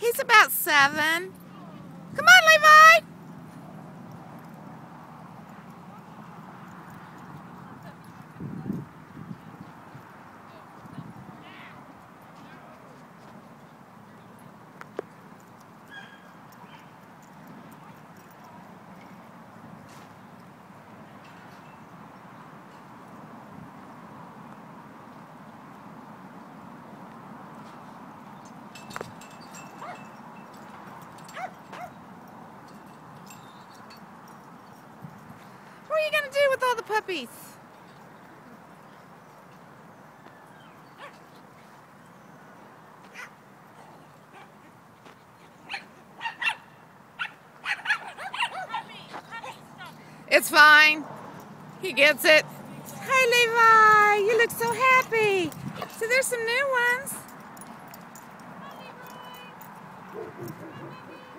He's about 7. Come on, Levi! What are you going to do with all the puppies? It's fine. He gets it. Hi, Levi. You look so happy. So there's some new ones.